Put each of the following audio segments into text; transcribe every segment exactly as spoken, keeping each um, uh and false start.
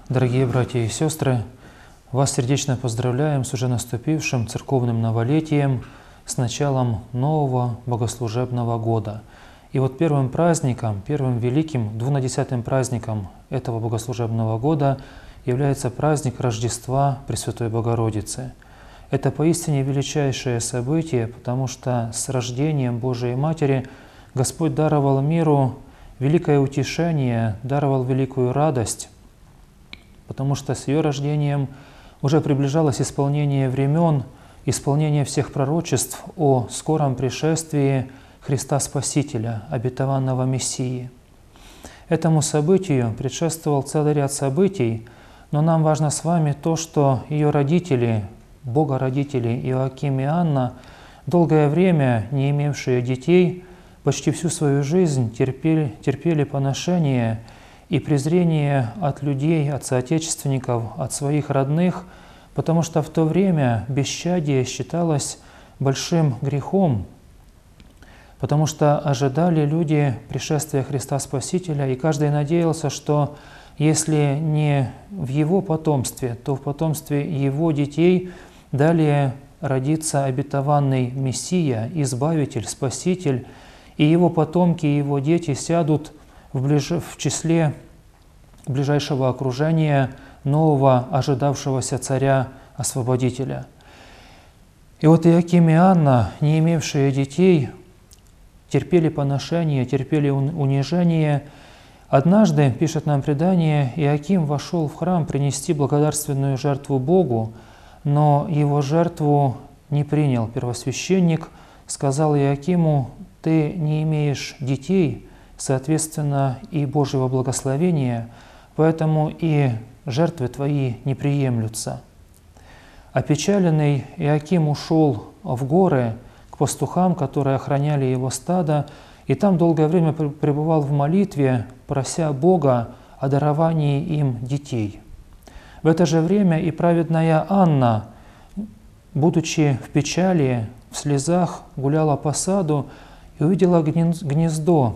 Дорогие братья и сестры, вас сердечно поздравляем с уже наступившим церковным новолетием, с началом нового богослужебного года. И вот первым праздником, первым великим двунадесятым праздником этого богослужебного года является праздник Рождества Пресвятой Богородицы. Это поистине величайшее событие, потому что с рождением Божией Матери Господь даровал миру великое утешение, даровал великую радость, потому что с ее рождением уже приближалось исполнение времен, исполнение всех пророчеств о скором пришествии Христа Спасителя, обетованного Мессии. Этому событию предшествовал целый ряд событий, но нам важно с вами то, что ее родители, Бога-родители Иоаким и Анна, долгое время не имевшие детей, почти всю свою жизнь терпели, терпели поношение и презрение от людей, от соотечественников, от своих родных, потому что в то время бесчадие считалось большим грехом, потому что ожидали люди пришествия Христа Спасителя, и каждый надеялся, что если не в его потомстве, то в потомстве его детей далее родится обетованный Мессия, Избавитель, Спаситель, и его потомки, и его дети сядут в, ближ... в числе ближайшего окружения нового ожидавшегося царя-освободителя. И вот Иоаким и Анна, не имевшие детей, терпели поношение, терпели унижение. Однажды, пишет нам предание, Иоаким вошел в храм принести благодарственную жертву Богу, но его жертву не принял первосвященник, сказал Иоакиму: «Ты не имеешь детей, соответственно, и Божьего благословения, поэтому и жертвы твои не приемлются». Опечаленный Иоаким ушел в горы к пастухам, которые охраняли его стадо, и там долгое время пребывал в молитве, прося Бога о даровании им детей. В это же время и праведная Анна, будучи в печали, в слезах, гуляла по саду и увидела гнездо,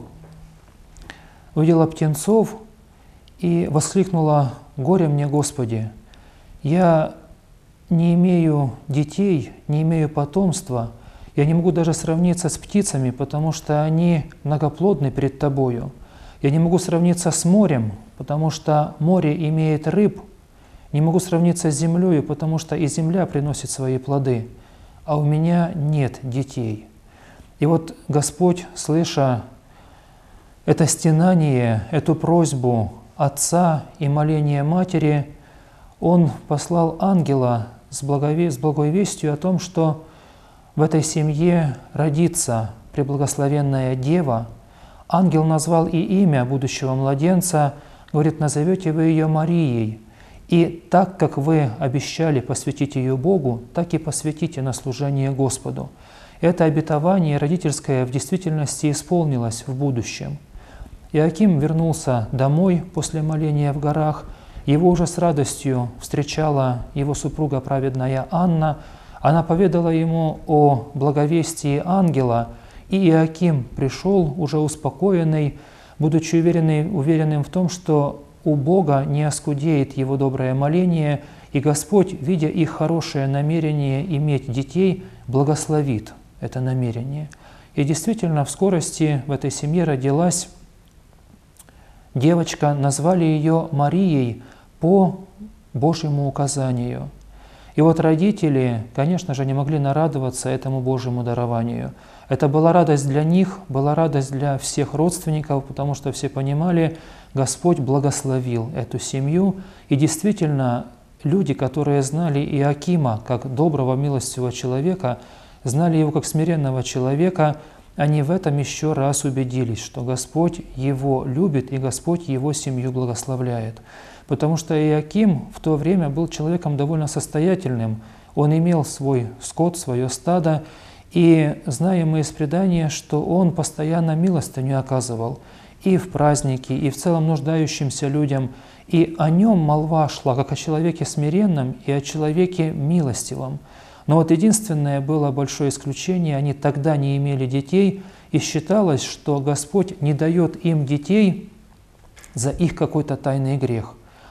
увидела птенцов и воскликнула: «Горе мне, Господи! Я не имею детей, не имею потомства, я не могу даже сравниться с птицами, потому что они многоплодны перед Тобою. Я не могу сравниться с морем, потому что море имеет рыб. Не могу сравниться с землей, потому что и земля приносит свои плоды, а у меня нет детей». И вот Господь, слыша это стенание, эту просьбу Отца и моление Матери, Он послал ангела с благой вестью о том, что в этой семье родится преблагословенная Дева. Ангел назвал и имя будущего младенца, говорит: «Назовете вы ее Марией, и так, как вы обещали посвятить ее Богу, так и посвятите на служение Господу». Это обетование родительское в действительности исполнилось в будущем. Иоаким вернулся домой после моления в горах. Его уже с радостью встречала его супруга праведная Анна. Она поведала ему о благовестии ангела, и Иоаким пришел уже успокоенный, будучи уверенный, уверенным в том, что у Бога не оскудеет его доброе моление, и Господь, видя их хорошее намерение иметь детей, благословит это намерение. И действительно, в скорости в этой семье родилась девочка, назвали ее Марией по Божьему указанию. И вот родители, конечно же, не могли нарадоваться этому Божьему дарованию. Это была радость для них, была радость для всех родственников, потому что все понимали, Господь благословил эту семью. И действительно, люди, которые знали Иоакима как доброго, милостивого человека, знали его как смиренного человека, они в этом еще раз убедились, что Господь его любит и Господь его семью благословляет. Потому что Иоаким в то время был человеком довольно состоятельным. Он имел свой скот, свое стадо, и знаем мы из предания, что он постоянно милостыню оказывал и в праздники, и в целом нуждающимся людям. И о нем молва шла как о человеке смиренном и о человеке милостивом. Но вот единственное было большое исключение: они тогда не имели детей, и считалось, что Господь не дает им детей за их какой-то тайный грех.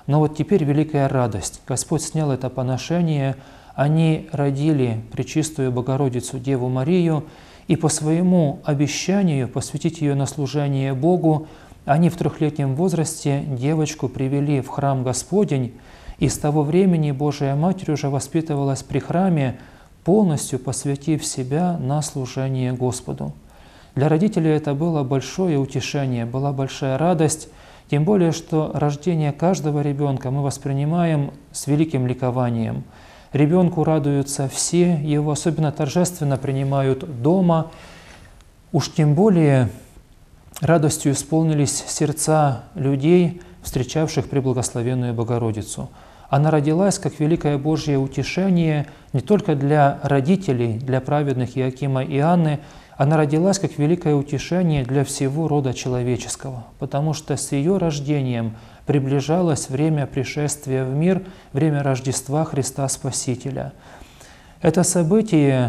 Но вот теперь великая радость. Господь снял это поношение, они родили Пречистую Богородицу Деву Марию, и по своему обещанию посвятить ее на служение Богу, они в трехлетнем возрасте девочку привели в храм Господень, и с того времени Божия Матерь уже воспитывалась при храме, полностью посвятив себя на служение Господу. Для родителей это было большое утешение, была большая радость, тем более, что рождение каждого ребенка мы воспринимаем с великим ликованием. Ребенку радуются все, его особенно торжественно принимают дома. Уж тем более радостью исполнились сердца людей, встречавших преблагословенную Богородицу. Она родилась как великое Божье утешение не только для родителей, для праведных Иоакима и Анны, она родилась как великое утешение для всего рода человеческого, потому что с ее рождением приближалось время пришествия в мир, время Рождества Христа Спасителя. Это событие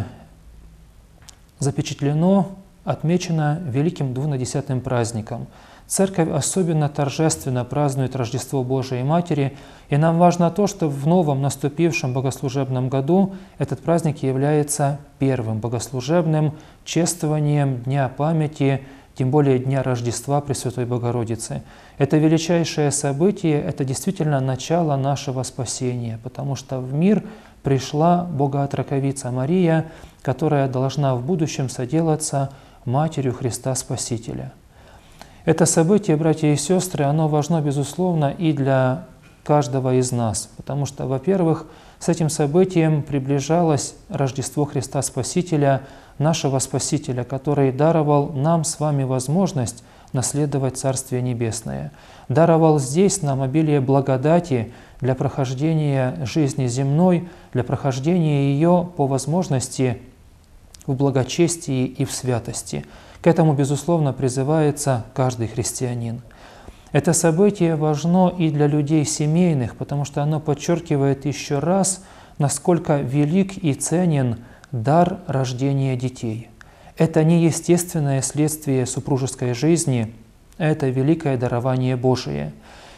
запечатлено, отмечено великим двунадесятым праздником. Церковь особенно торжественно празднует Рождество Божией Матери, и нам важно то, что в новом наступившем богослужебном году этот праздник является первым богослужебным чествованием Дня памяти, тем более Дня Рождества Пресвятой Богородицы. Это величайшее событие, это действительно начало нашего спасения, потому что в мир пришла Богоотроковица Мария, которая должна в будущем соделаться Матерью Христа Спасителя. Это событие, братья и сестры, оно важно, безусловно, и для каждого из нас, потому что, во-первых, с этим событием приближалось Рождество Христа Спасителя, нашего Спасителя, который даровал нам с вами возможность наследовать Царствие Небесное, даровал здесь нам обилие благодати для прохождения жизни земной, для прохождения ее по возможности в благочестии и в святости. К этому, безусловно, призывается каждый христианин. Это событие важно и для людей семейных, потому что оно подчеркивает еще раз, насколько велик и ценен дар рождения детей. Это не естественное следствие супружеской жизни, это великое дарование Божие.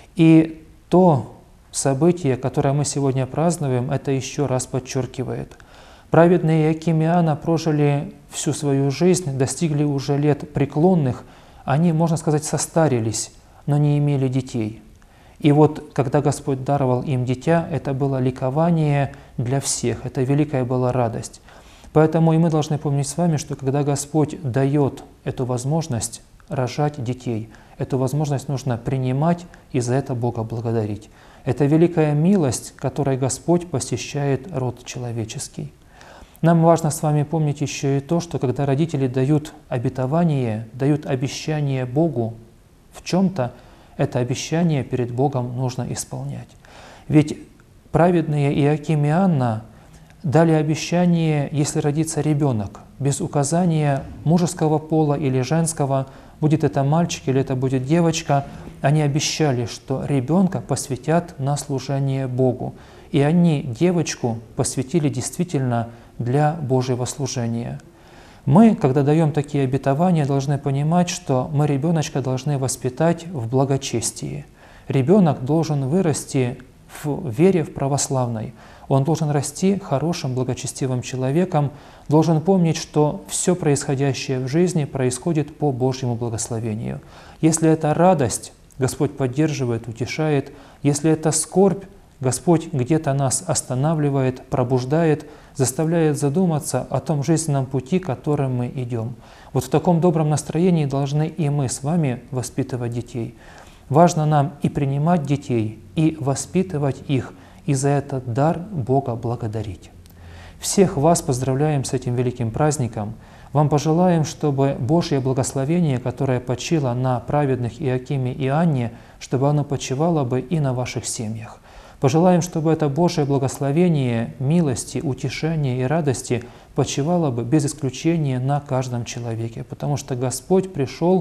И то событие, которое мы сегодня празднуем, это еще раз подчеркивает. Праведные Иоаким и Анна прожили всю свою жизнь, достигли уже лет преклонных, они, можно сказать, состарились, но не имели детей. И вот, когда Господь даровал им дитя, это было ликование для всех, это великая была радость. Поэтому и мы должны помнить с вами, что когда Господь дает эту возможность рожать детей, эту возможность нужно принимать и за это Бога благодарить. Это великая милость, которой Господь посещает род человеческий. Нам важно с вами помнить еще и то, что когда родители дают обетование, дают обещание Богу в чем-то, это обещание перед Богом нужно исполнять. Ведь праведные Иоаким и Анна дали обещание, если родится ребенок, без указания мужеского пола или женского, будет это мальчик или это будет девочка, они обещали, что ребенка посвятят на служение Богу. И они девочку посвятили действительно для Божьего служения. Мы, когда даем такие обетования, должны понимать, что мы ребеночка должны воспитать в благочестии. Ребенок должен вырасти в вере в православной. Он должен расти хорошим, благочестивым человеком, должен помнить, что все происходящее в жизни происходит по Божьему благословению. Если это радость, Господь поддерживает, утешает. Если это скорбь, Господь где-то нас останавливает, пробуждает, заставляет задуматься о том жизненном пути, которым мы идем. Вот в таком добром настроении должны и мы с вами воспитывать детей. Важно нам и принимать детей, и воспитывать их, и за этот дар Бога благодарить. Всех вас поздравляем с этим великим праздником. Вам пожелаем, чтобы Божье благословение, которое почило на праведных Иоакиме и Анне, чтобы оно почивало бы и на ваших семьях. Пожелаем, чтобы это Божие благословение, милости, утешения и радости почивало бы без исключения на каждом человеке, потому что Господь пришел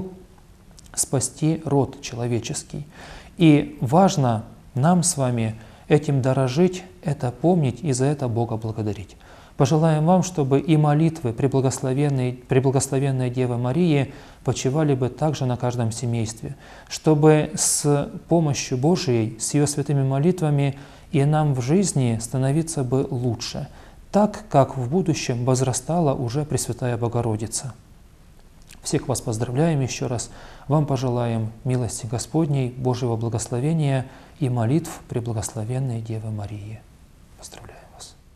спасти род человеческий. И важно нам с вами этим дорожить, это помнить и за это Бога благодарить. Пожелаем вам, чтобы и молитвы Преблагословенной, Преблагословенной Девы Марии почивали бы также на каждом семействе, чтобы с помощью Божией, с ее святыми молитвами и нам в жизни становиться бы лучше, так, как в будущем возрастала уже Пресвятая Богородица. Всех вас поздравляем еще раз. Вам пожелаем милости Господней, Божьего благословения и молитв Преблагословенной Девы Марии. Поздравляем вас.